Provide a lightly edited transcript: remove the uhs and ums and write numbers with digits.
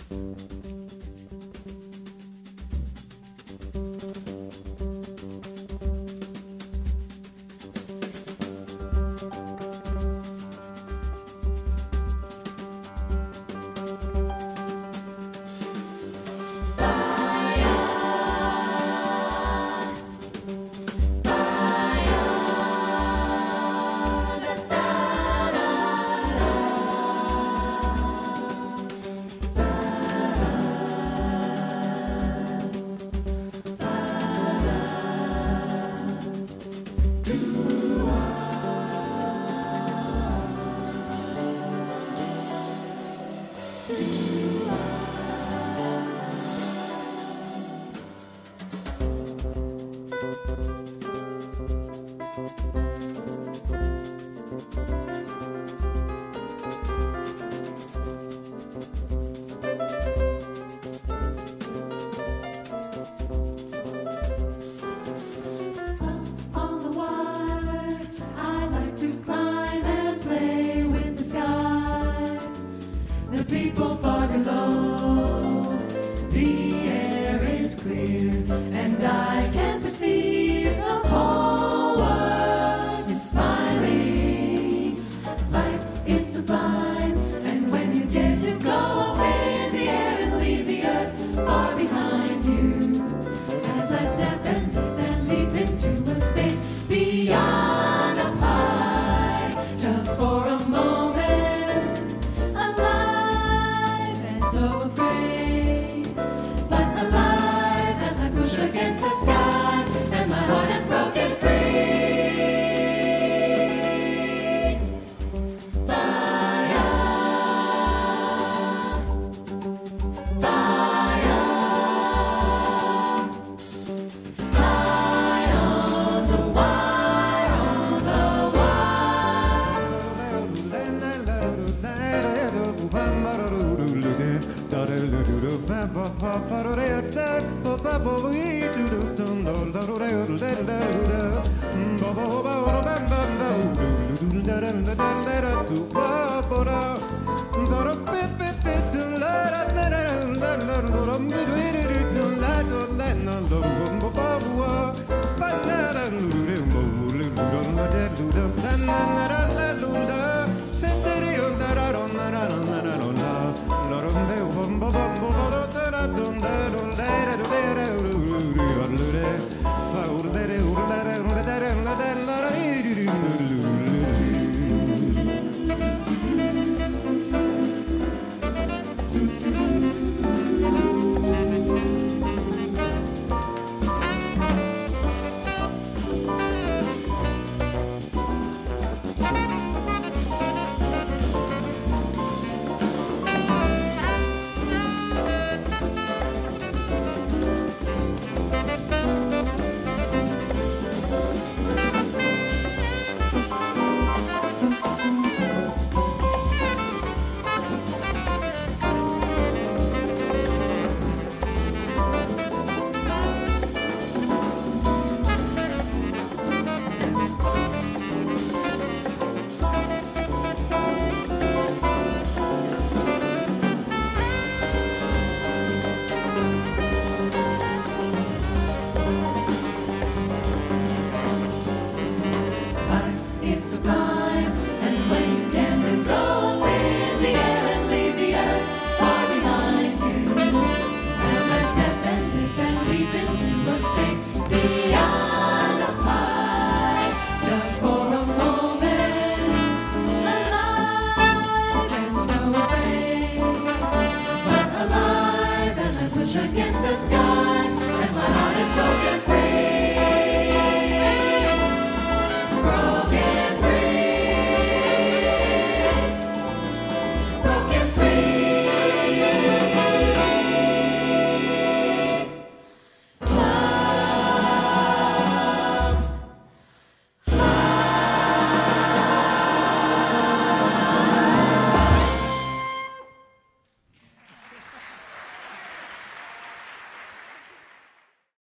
People far below, the air is clear, and I can perceive the whole world is smiling. Life is sublime, and when you dare to go in the air and leave the earth far behind you, as I step and leap into a space beyond up high, just for a moment. So afraid, but alive as I push against the sky, and my heart is broken free. Fire, fire, high on the wire, on the wire.